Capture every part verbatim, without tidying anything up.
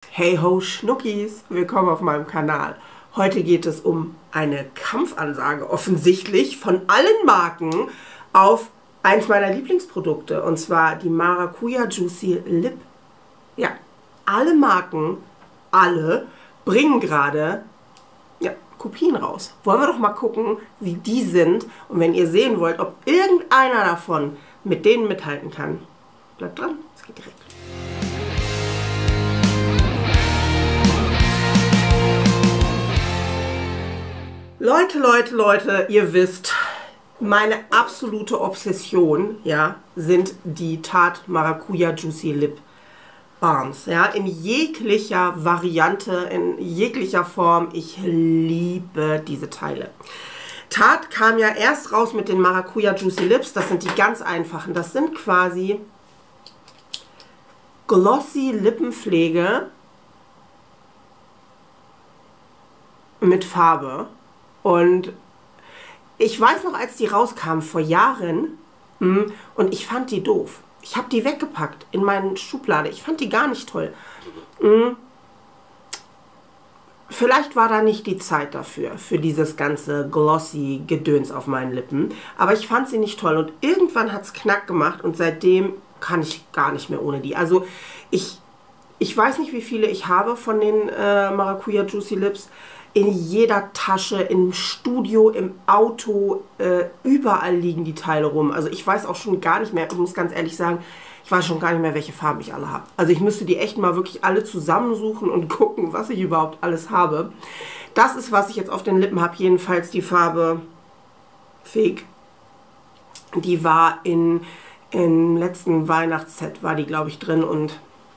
Hey ho Schnuckis, willkommen auf meinem Kanal. Heute geht es um eine Kampfansage offensichtlich von allen Marken auf eins meiner Lieblingsprodukte, und zwar die Maracuja Juicy Lip. Ja, alle Marken, alle bringen gerade ja, Kopien raus. Wollen wir doch mal gucken, wie die sind, und wenn ihr sehen wollt, ob irgendeiner davon mit denen mithalten kann, bleibt dran, es geht direkt. Leute, Leute, Leute, ihr wisst, meine absolute Obsession, ja, sind die Tarte Maracuja Juicy Lip Balms, ja, in jeglicher Variante, in jeglicher Form. Ich liebe diese Teile. Tarte kam ja erst raus mit den Maracuja Juicy Lips, das sind die ganz einfachen. Das sind quasi glossy Lippenpflege mit Farbe. Und ich weiß noch, als die rauskamen vor Jahren, mh, und ich fand die doof. Ich habe die weggepackt in meine Schublade. Ich fand die gar nicht toll. Mh. Vielleicht war da nicht die Zeit dafür, für dieses ganze glossy Gedöns auf meinen Lippen. Aber ich fand sie nicht toll. Und irgendwann hat es Knack gemacht und seitdem kann ich gar nicht mehr ohne die. Also ich, ich weiß nicht, wie viele ich habe von den äh, Maracuja Juicy Lips. In jeder Tasche, im Studio, im Auto, äh, überall liegen die Teile rum. Also ich weiß auch schon gar nicht mehr, ich muss ganz ehrlich sagen, ich weiß schon gar nicht mehr, welche Farben ich alle habe. Also ich müsste die echt mal wirklich alle zusammensuchen und gucken, was ich überhaupt alles habe. Das ist, was ich jetzt auf den Lippen habe, jedenfalls die Farbe Fake. Die war in, im letzten Weihnachtsset, war die, glaube ich, drin, und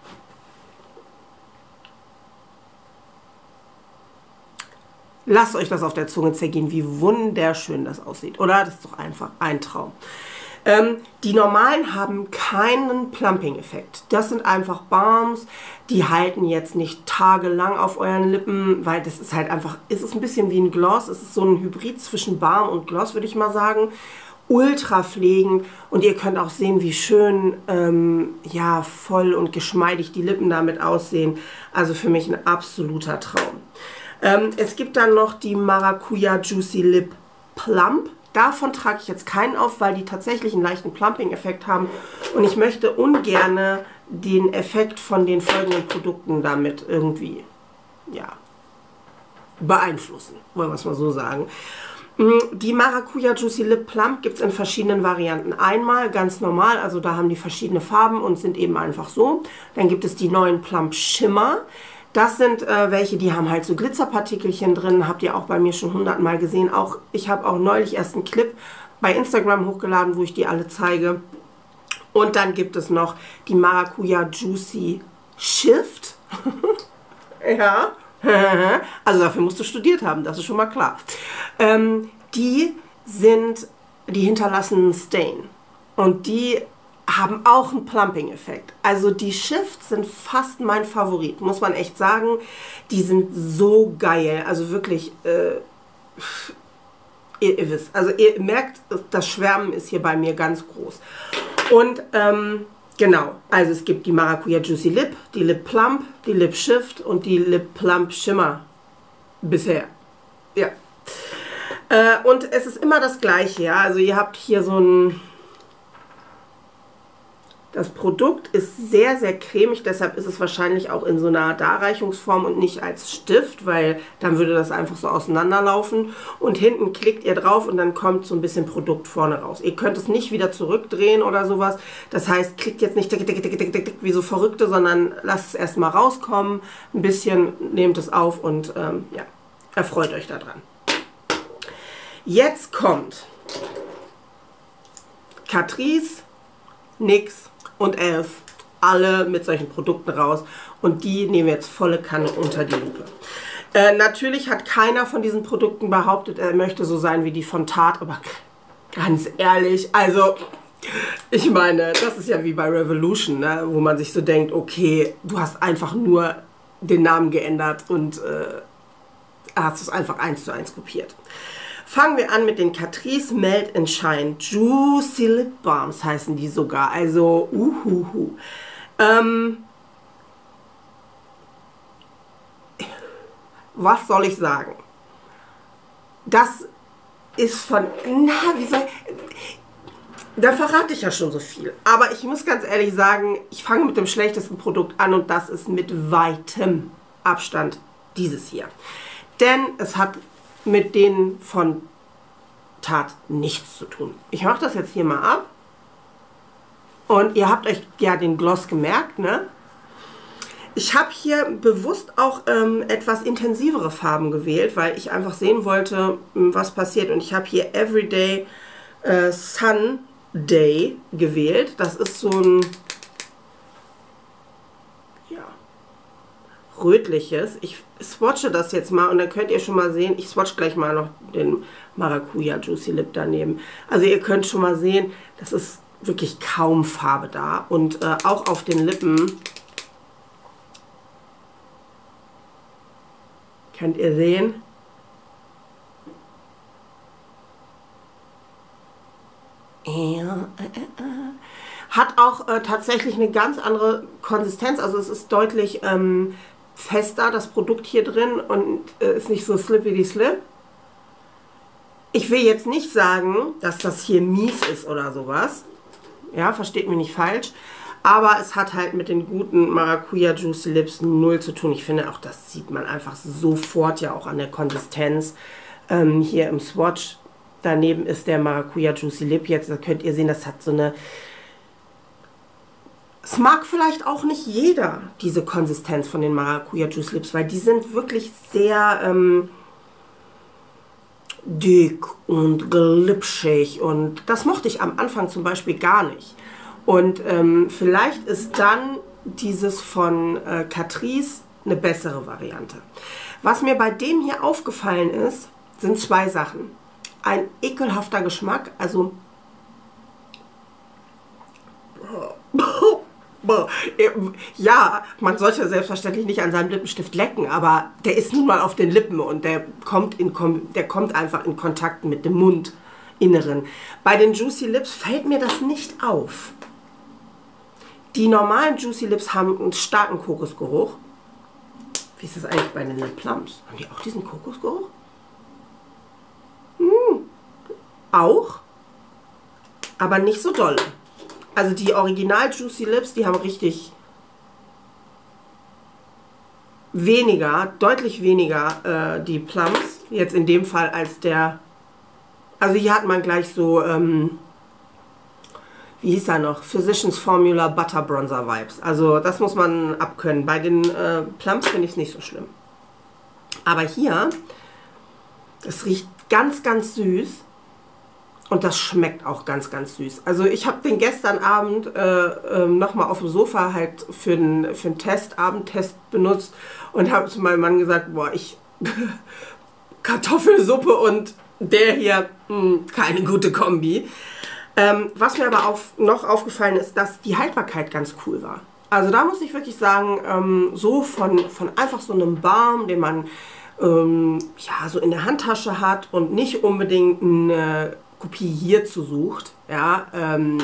lasst euch das auf der Zunge zergehen, wie wunderschön das aussieht, oder? Das ist doch einfach ein Traum. Ähm, die normalen haben keinen Plumping-Effekt. Das sind einfach Balms, die halten jetzt nicht tagelang auf euren Lippen, weil das ist halt einfach, es ist ein bisschen wie ein Gloss, es ist so ein Hybrid zwischen Balm und Gloss, würde ich mal sagen. Ultra pflegend, und ihr könnt auch sehen, wie schön ähm, ja, voll und geschmeidig die Lippen damit aussehen. Also für mich ein absoluter Traum. Ähm, es gibt dann noch die Maracuja Juicy Lip Plump. Davon trage ich jetzt keinen auf, weil die tatsächlich einen leichten Plumping-Effekt haben. Und ich möchte ungern den Effekt von den folgenden Produkten damit irgendwie ja, beeinflussen. Wollen wir es mal so sagen. Die Maracuja Juicy Lip Plump gibt es in verschiedenen Varianten. Einmal ganz normal, also da haben die verschiedene Farben und sind eben einfach so. Dann gibt es die neuen Plump Shimmer. Das sind äh, welche, die haben halt so Glitzerpartikelchen drin, habt ihr auch bei mir schon hundertmal gesehen. Auch, ich habe auch neulich erst einen Clip bei Instagram hochgeladen, wo ich die alle zeige. Und dann gibt es noch die Maracuja Juicy Shift. Ja, also dafür musst du studiert haben, das ist schon mal klar. Ähm, die sind, die hinterlassen einen Stain. Und die haben auch einen Plumping-Effekt. Also die Shifts sind fast mein Favorit, muss man echt sagen. Die sind so geil. Also wirklich, äh, ihr, ihr wisst, also ihr merkt, das Schwärmen ist hier bei mir ganz groß. Und ähm, genau, also es gibt die Maracuja Juicy Lip, die Lip Plump, die Lip Shift und die Lip Plump Shimmer bisher. Ja. Äh, und es ist immer das Gleiche, ja. Also ihr habt hier so ein... Das Produkt ist sehr, sehr cremig, deshalb ist es wahrscheinlich auch in so einer Darreichungsform und nicht als Stift, weil dann würde das einfach so auseinanderlaufen. Und hinten klickt ihr drauf und dann kommt so ein bisschen Produkt vorne raus. Ihr könnt es nicht wieder zurückdrehen oder sowas. Das heißt, klickt jetzt nicht tick, tick, tick, tick, tick, wie so Verrückte, sondern lasst es erstmal rauskommen, ein bisschen, nehmt es auf und ähm, ja, erfreut euch daran. Jetzt kommt Catrice, Nix und Elf, alle mit solchen Produkten raus, und die nehmen wir jetzt volle Kanne unter die Lupe. Äh, natürlich hat keiner von diesen Produkten behauptet, er möchte so sein wie die von Tarte, aber ganz ehrlich, also ich meine, das ist ja wie bei Revolution, ne, wo man sich so denkt, okay, du hast einfach nur den Namen geändert und äh, hast es einfach eins zu eins kopiert. Fangen wir an mit den Catrice Melt and Shine Juicy Lip Balms, heißen die sogar. Also, uhuhu. Ähm, was soll ich sagen? Das ist von, na, wie soll ich, da verrate ich ja schon so viel. Aber ich muss ganz ehrlich sagen, ich fange mit dem schlechtesten Produkt an und das ist mit weitem Abstand dieses hier. Denn es hat mit denen von Tarte nichts zu tun. Ich mache das jetzt hier mal ab. Und ihr habt euch ja den Gloss gemerkt, ne? Ich habe hier bewusst auch ähm, etwas intensivere Farben gewählt, weil ich einfach sehen wollte, was passiert. Und ich habe hier Everyday äh, Sun Day gewählt. Das ist so ein ja, rötliches. Ich swatche das jetzt mal und dann könnt ihr schon mal sehen, ich swatche gleich mal noch den Maracuja Juicy Lip daneben. Also ihr könnt schon mal sehen, das ist wirklich kaum Farbe da. Und äh, auch auf den Lippen könnt ihr sehen, hat auch äh, tatsächlich eine ganz andere Konsistenz. Also es ist deutlich ähm, fester, das Produkt hier drin, und äh, ist nicht so slippity slip. Ich will jetzt nicht sagen, dass das hier mies ist oder sowas. Ja, versteht mich nicht falsch. Aber es hat halt mit den guten Maracuja Juicy Lips null zu tun. Ich finde auch, das sieht man einfach sofort ja auch an der Konsistenz. Ähm, hier im Swatch daneben ist der Maracuja Juicy Lip jetzt. Da könnt ihr sehen, das hat so eine... Es mag vielleicht auch nicht jeder diese Konsistenz von den Maracuja Juicy Lips, weil die sind wirklich sehr ähm, dick und glitschig. Und das mochte ich am Anfang zum Beispiel gar nicht. Und ähm, vielleicht ist dann dieses von äh, Catrice eine bessere Variante. Was mir bei dem hier aufgefallen ist, sind zwei Sachen. Ein ekelhafter Geschmack, also ja, man sollte selbstverständlich nicht an seinem Lippenstift lecken, aber der ist nun mal auf den Lippen und der kommt, in, der kommt einfach in Kontakt mit dem Mundinneren. Bei den Juicy Lips fällt mir das nicht auf. Die normalen Juicy Lips haben einen starken Kokosgeruch. Wie ist das eigentlich bei den Lip Plums? Haben die auch diesen Kokosgeruch? Hm, auch, aber nicht so doll. Also die Original Juicy Lips, die haben richtig weniger, deutlich weniger äh, die Plums. Jetzt in dem Fall als der, also hier hat man gleich so, ähm, wie hieß er noch? Physicians Formula Butter Bronzer Vibes. Also das muss man abkönnen. Bei den äh, Plums finde ich es nicht so schlimm. Aber hier, es riecht ganz, ganz süß. Und das schmeckt auch ganz, ganz süß. Also ich habe den gestern Abend äh, äh, nochmal auf dem Sofa halt für den, für den Test, Abendtest benutzt. Und habe zu meinem Mann gesagt, boah, ich Kartoffelsuppe und der hier, mh, keine gute Kombi. Ähm, was mir aber auf, noch aufgefallen ist, dass die Haltbarkeit ganz cool war. Also da muss ich wirklich sagen, ähm, so von, von einfach so einem Balm, den man ähm, ja, so in der Handtasche hat und nicht unbedingt eine Kopie hierzu sucht, ja, ähm,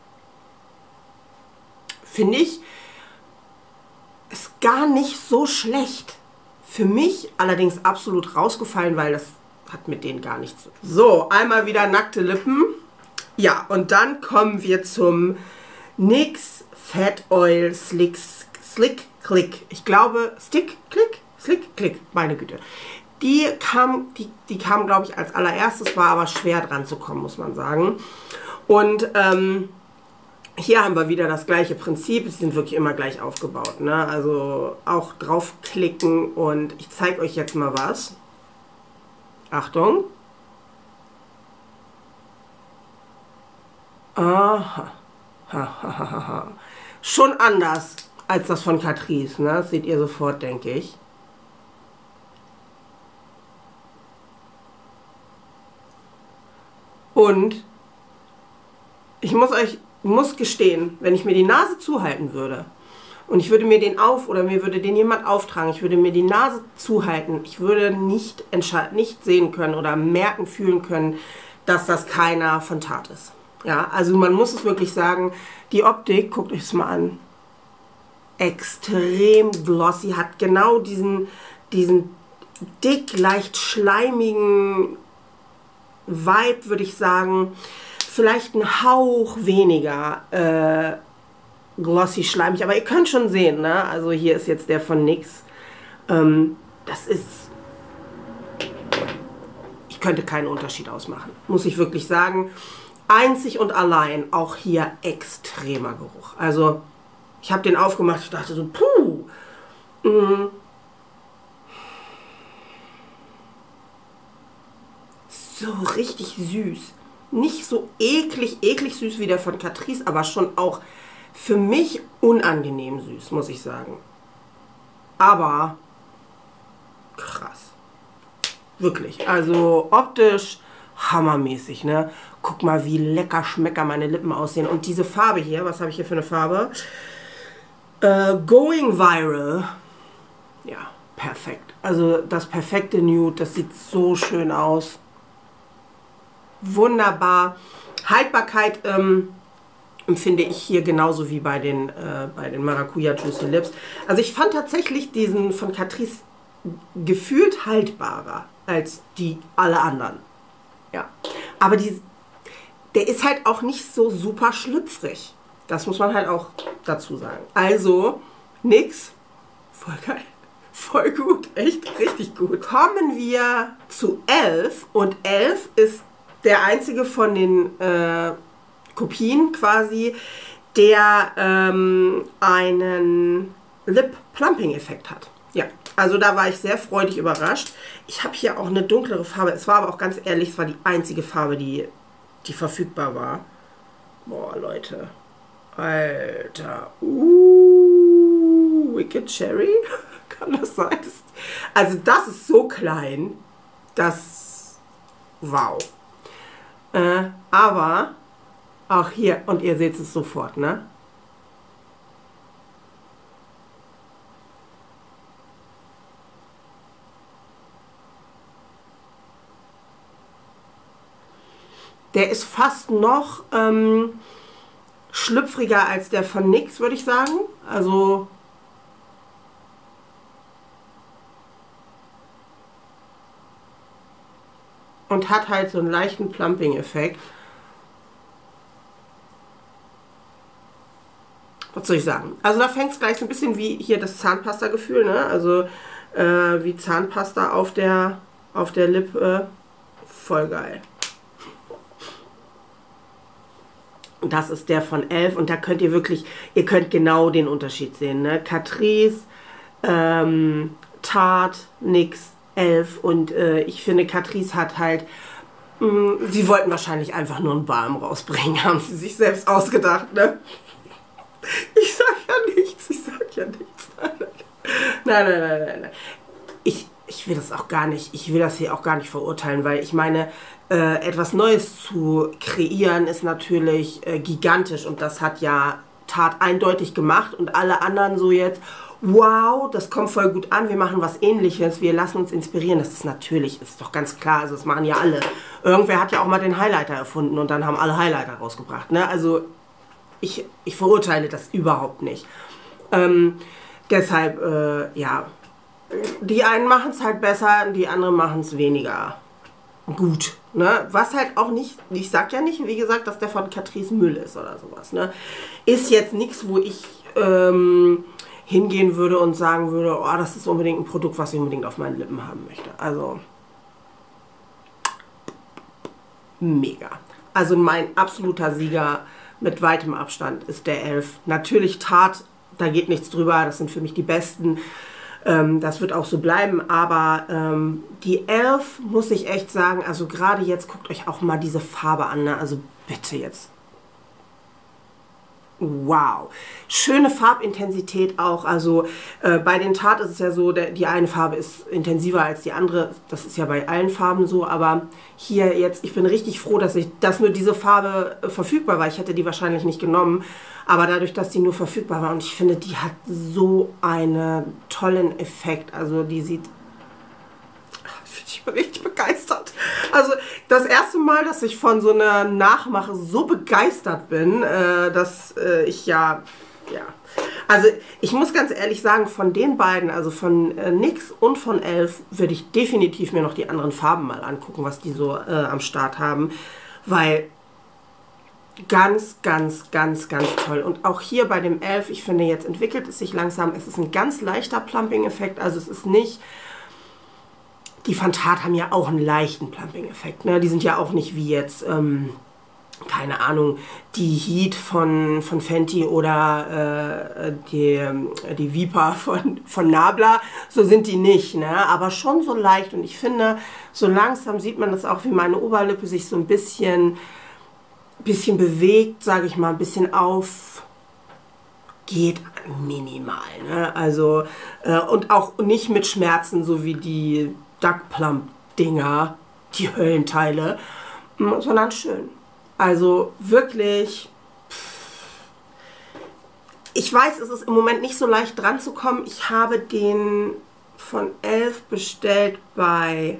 finde ich, ist gar nicht so schlecht. Für mich allerdings absolut rausgefallen, weil das hat mit denen gar nichts zu tun. So, einmal wieder nackte Lippen. Ja, und dann kommen wir zum N Y X Fat Oil Slick, Slick Click. Ich glaube, Stick Click? Slick Click, meine Güte. Die kam, die, die kam, glaube ich, als allererstes, war aber schwer dran zu kommen, muss man sagen. Und ähm, hier haben wir wieder das gleiche Prinzip. Sie sind wirklich immer gleich aufgebaut, ne? Also auch draufklicken und ich zeige euch jetzt mal was. Achtung. Aha. Ha, ha, ha, ha. Schon anders als das von Catrice, ne? Das seht ihr sofort, denke ich. Und ich muss euch muss gestehen, wenn ich mir die Nase zuhalten würde und ich würde mir den auf oder mir würde den jemand auftragen, ich würde mir die Nase zuhalten, ich würde nicht, nicht sehen können oder merken, fühlen können, dass das keiner von Tarte ist. Ja, also man muss es wirklich sagen, die Optik, guckt euch es mal an, extrem glossy, hat genau diesen, diesen dick, leicht schleimigen Vibe, würde ich sagen. Vielleicht ein Hauch weniger äh, glossy schleimig, aber ihr könnt schon sehen, ne? Also hier ist jetzt der von N Y X. Ähm, das ist... Ich könnte keinen Unterschied ausmachen, muss ich wirklich sagen. Einzig und allein auch hier extremer Geruch. Also ich habe den aufgemacht, ich dachte so, puh. Mm. So richtig süß. Nicht so eklig, eklig süß wie der von Catrice, aber schon auch für mich unangenehm süß, muss ich sagen. Aber krass. Wirklich. Also optisch hammermäßig, ne? Guck mal, wie lecker schmecker meine Lippen aussehen. Und diese Farbe hier, was habe ich hier für eine Farbe? Äh, Going Viral. Ja, perfekt. Also das perfekte Nude, das sieht so schön aus. Wunderbar. Haltbarkeit ähm, empfinde ich hier genauso wie bei den, äh, bei den Maracuja Juicy Lips. Also ich fand tatsächlich diesen von Catrice gefühlt haltbarer als die alle anderen. Ja. Aber die, der ist halt auch nicht so super schlüpfrig. Das muss man halt auch dazu sagen. Also, nix. Voll geil. Voll gut. Echt richtig gut. Kommen wir zu elf. Und elf ist der einzige von den äh, Kopien quasi, der ähm, einen Lip-Plumping-Effekt hat. Ja, also da war ich sehr freudig überrascht. Ich habe hier auch eine dunklere Farbe. Es war aber auch ganz ehrlich, es war die einzige Farbe, die, die verfügbar war. Boah, Leute. Alter. Uh, Wicked Cherry? Kann das sein? Also das ist so klein. Das... Wow. Äh, aber auch hier, und ihr seht es sofort, ne? Der ist fast noch ähm, schlüpfriger als der von N Y X, würde ich sagen. Also und hat halt so einen leichten Plumping-Effekt. Was soll ich sagen? Also da fängt es gleich so ein bisschen wie hier das Zahnpasta-Gefühl, ne? Also äh, wie Zahnpasta auf der, auf der Lippe. Voll geil. Das ist der von elf und da könnt ihr wirklich, ihr könnt genau den Unterschied sehen, ne? Catrice, ähm, Tarte, N Y X, elf und äh, ich finde Catrice hat halt, mh, sie wollten wahrscheinlich einfach nur einen Balm rausbringen, haben sie sich selbst ausgedacht, ne? Ich sag ja nichts, ich sag ja nichts. Nein, nein, nein, nein, nein. Ich, ich will das auch gar nicht, ich will das hier auch gar nicht verurteilen, weil ich meine, äh, etwas Neues zu kreieren ist natürlich äh, gigantisch und das hat ja Tarte eindeutig gemacht und alle anderen so jetzt, wow, das kommt voll gut an, wir machen was Ähnliches, wir lassen uns inspirieren. Das ist natürlich, ist doch ganz klar, also das machen ja alle. Irgendwer hat ja auch mal den Highlighter erfunden und dann haben alle Highlighter rausgebracht, ne? Also ich, ich verurteile das überhaupt nicht. Ähm, deshalb, äh, ja, die einen machen es halt besser, die anderen machen es weniger gut, ne? Was halt auch nicht, ich sag ja nicht, wie gesagt, dass der von Catrice Müll ist oder sowas, ne? Ist jetzt nichts, wo ich ähm, hingehen würde und sagen würde, oh, das ist unbedingt ein Produkt, was ich unbedingt auf meinen Lippen haben möchte. Also, mega. Also mein absoluter Sieger mit weitem Abstand ist der elf. Natürlich Tarte, da geht nichts drüber, das sind für mich die besten. Ähm, das wird auch so bleiben, aber ähm, die elf muss ich echt sagen, also gerade jetzt guckt euch auch mal diese Farbe an, ne? Also bitte jetzt. Wow, schöne Farbintensität auch, also äh, bei den Tarte ist es ja so, der, die eine Farbe ist intensiver als die andere, das ist ja bei allen Farben so, aber hier jetzt, ich bin richtig froh, dass, ich, dass nur diese Farbe äh, verfügbar war, ich hätte die wahrscheinlich nicht genommen, aber dadurch, dass die nur verfügbar war und ich finde, die hat so einen tollen Effekt, also die sieht... Ich bin richtig begeistert. Also das erste Mal, dass ich von so einer Nachmache so begeistert bin, äh, dass äh, ich ja, ja. Also ich muss ganz ehrlich sagen, von den beiden, also von äh, NYX und von e l f, würde ich definitiv mir noch die anderen Farben mal angucken, was die so äh, am Start haben. Weil ganz, ganz, ganz, ganz toll. Und auch hier bei dem e l f, ich finde, jetzt entwickelt es sich langsam. Es ist ein ganz leichter Plumping-Effekt. Also es ist nicht... Die von Tarte haben ja auch einen leichten Plumping-Effekt. Ne? Die sind ja auch nicht wie jetzt... Ähm, keine Ahnung, die Heat von, von Fenty oder äh, die, die Vipa von, von Nabla, so sind die nicht, ne? Aber schon so leicht. Und ich finde, so langsam sieht man das auch, wie meine Oberlippe sich so ein bisschen, bisschen bewegt, sage ich mal, ein bisschen auf, geht minimal, ne? Also, äh, und auch nicht mit Schmerzen, so wie die Duck Plump Dinger, die Höllenteile, sondern schön. Also wirklich, ich weiß, es ist im Moment nicht so leicht dran zu kommen. Ich habe den von e l f bestellt bei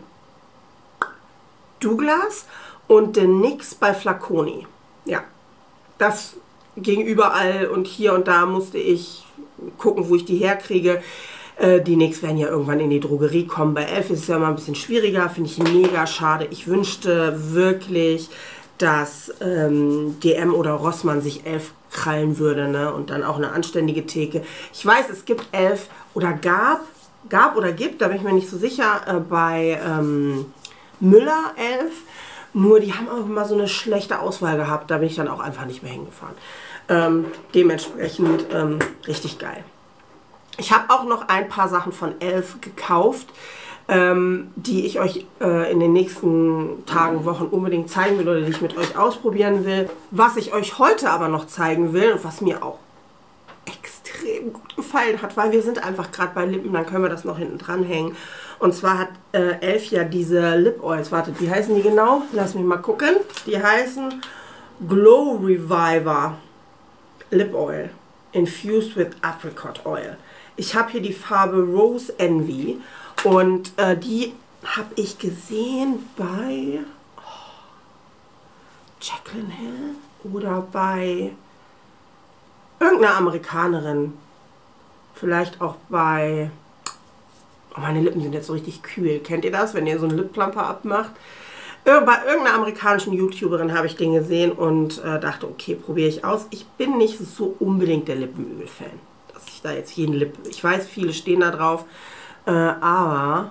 Douglas und den NYX bei Flaconi. Ja, das ging überall und hier und da musste ich gucken, wo ich die herkriege. Äh, die NYX werden ja irgendwann in die Drogerie kommen. Bei e l f ist es ja immer ein bisschen schwieriger, finde ich mega schade. Ich wünschte wirklich... dass ähm, D M oder Rossmann sich e l f krallen würde, ne? Und dann auch eine anständige Theke. Ich weiß, es gibt e l f oder gab, gab oder gibt, da bin ich mir nicht so sicher, äh, bei ähm, Müller e l f. Nur die haben auch immer so eine schlechte Auswahl gehabt, da bin ich dann auch einfach nicht mehr hingefahren. Ähm, dementsprechend ähm, richtig geil. Ich habe auch noch ein paar Sachen von e l f gekauft, Ähm, die ich euch äh, in den nächsten Tagen, Wochen unbedingt zeigen will oder die ich mit euch ausprobieren will. Was ich euch heute aber noch zeigen will und was mir auch extrem gut gefallen hat, weil wir sind einfach gerade bei Lippen, dann können wir das noch hinten dran hängen. Und zwar hat äh, e l f ja diese Lip Oils, wartet, wie heißen die genau? Lass mich mal gucken. Die heißen Glow Reviver Lip Oil Infused with Apricot Oil. Ich habe hier die Farbe Rose Envy. Und äh, die habe ich gesehen bei oh, Jaclyn Hill oder bei irgendeiner Amerikanerin. Vielleicht auch bei... Oh, meine Lippen sind jetzt so richtig kühl. Kennt ihr das, wenn ihr so einen Lip-Plumper abmacht? Bei irgendeiner amerikanischen YouTuberin habe ich den gesehen und äh, dachte, okay, probiere ich aus. Ich bin nicht so unbedingt der Lippenöl-Fan, dass ich da jetzt jeden Lip... Ich weiß, viele stehen da drauf. Äh, aber,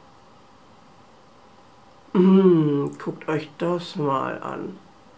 mh, guckt euch das mal an.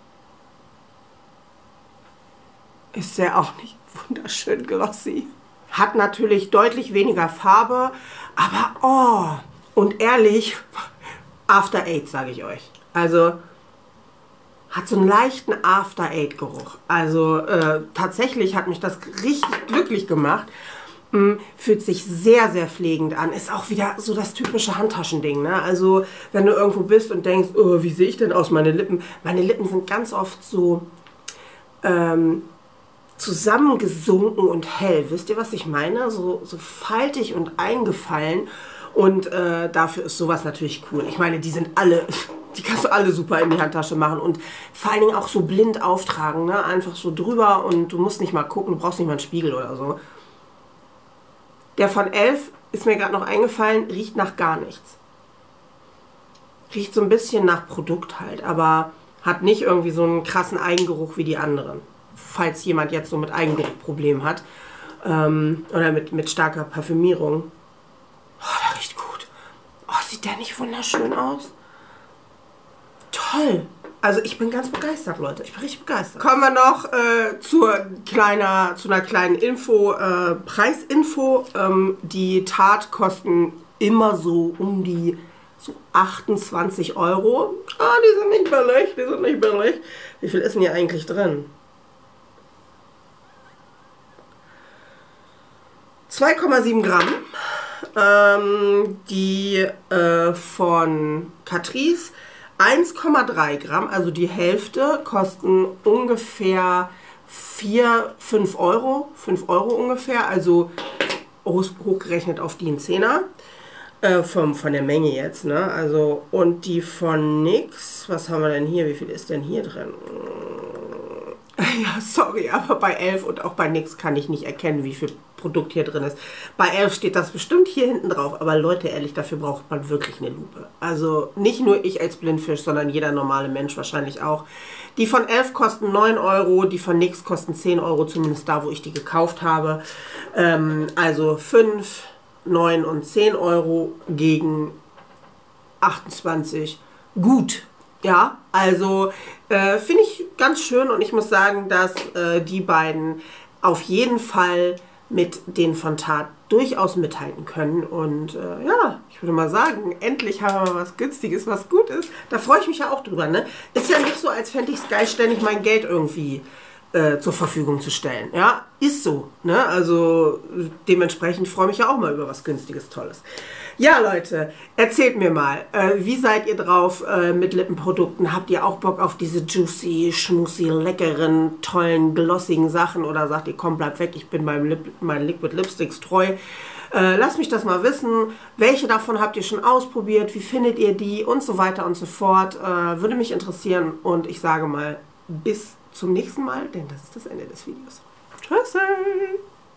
Ist der auch nicht wunderschön glossy? Hat natürlich deutlich weniger Farbe, aber oh, und ehrlich, After Eight, sage ich euch. Also, hat so einen leichten After Eight Geruch. Also, äh, tatsächlich hat mich das richtig glücklich gemacht. Fühlt sich sehr, sehr pflegend an. Ist auch wieder so das typische Handtaschending, ne? Also, wenn du irgendwo bist und denkst, oh, wie sehe ich denn aus, meine Lippen? Meine Lippen sind ganz oft so ähm, zusammengesunken und hell. Wisst ihr, was ich meine? So, so faltig und eingefallen. Und äh, dafür ist sowas natürlich cool. Ich meine, die sind alle, die kannst du alle super in die Handtasche machen. Und vor allen Dingen auch so blind auftragen, ne? Einfach so drüber und du musst nicht mal gucken, du brauchst nicht mal einen Spiegel oder so. Der von e l f, ist mir gerade noch eingefallen, riecht nach gar nichts. Riecht so ein bisschen nach Produkt halt, aber hat nicht irgendwie so einen krassen Eigengeruch wie die anderen. Falls jemand jetzt so mit Eigengeruchproblemen hat ähm, oder mit, mit starker Parfümierung. Oh, der riecht gut. Oh, sieht der nicht wunderschön aus? Toll. Also ich bin ganz begeistert, Leute. Ich bin richtig begeistert. Kommen wir noch äh, zur kleiner, zu einer kleinen Info, äh, Preisinfo. Ähm, die Tarte kosten immer so um die so achtundzwanzig Euro. Ah, die sind nicht billig, die sind nicht billig. Wie viel ist denn hier eigentlich drin? zwei Komma sieben Gramm. Ähm, die äh, von Catrice eins Komma drei Gramm, also die Hälfte, kosten ungefähr vier, fünf Euro. fünf Euro ungefähr, also hochgerechnet auf die Zehner. Äh, vom, von der Menge jetzt, ne? Also, und die von NYX, was haben wir denn hier? Wie viel ist denn hier drin? Ja, sorry, aber bei Elf und auch bei Nix kann ich nicht erkennen, wie viel Produkt hier drin ist. Bei Elf steht das bestimmt hier hinten drauf, aber Leute, ehrlich, dafür braucht man wirklich eine Lupe. Also nicht nur ich als Blindfisch, sondern jeder normale Mensch wahrscheinlich auch. Die von Elf kosten neun Euro, die von Nix kosten zehn Euro, zumindest da, wo ich die gekauft habe. Ähm, also fünf, neun und zehn Euro gegen achtundzwanzig. Gut. Ja, also äh, finde ich ganz schön und ich muss sagen, dass äh, die beiden auf jeden Fall mit den von Tarte durchaus mithalten können. Und äh, ja, ich würde mal sagen, endlich haben wir mal was Günstiges, was gut ist. Da freue ich mich ja auch drüber. Ne? Ist ja nicht so, als fände ich es geil, ständig mein Geld irgendwie äh, zur Verfügung zu stellen. Ja, ist so. Ne? Also dementsprechend freue ich mich ja auch mal über was Günstiges, Tolles. Ja, Leute, erzählt mir mal, äh, wie seid ihr drauf äh, mit Lippenprodukten? Habt ihr auch Bock auf diese juicy, schmusi, leckeren, tollen, glossigen Sachen? Oder sagt ihr, komm, bleib weg, ich bin meinem Lip meinen Liquid Lipsticks treu? Äh, lasst mich das mal wissen. Welche davon habt ihr schon ausprobiert? Wie findet ihr die? Und so weiter und so fort. Äh, würde mich interessieren. Und ich sage mal, bis zum nächsten Mal, denn das ist das Ende des Videos. Tschüss!